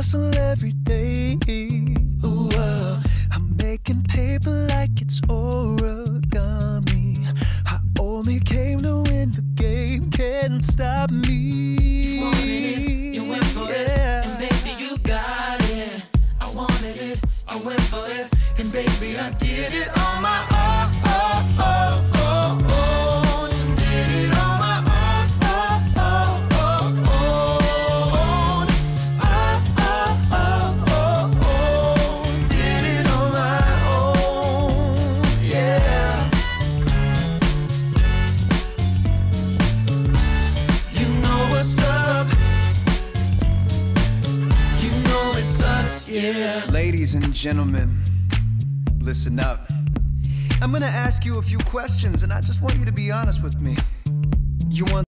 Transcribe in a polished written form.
hustle every day. Ooh, I'm making paper like it's origami. I only came to win the game, can't stop me. You wanted it, you went for it, and baby you got it. I wanted it, I went for it, and baby I did it on my own. Yeah. Ladies and gentlemen, listen up. I'm gonna ask you a few questions, and I just want you to be honest with me. You want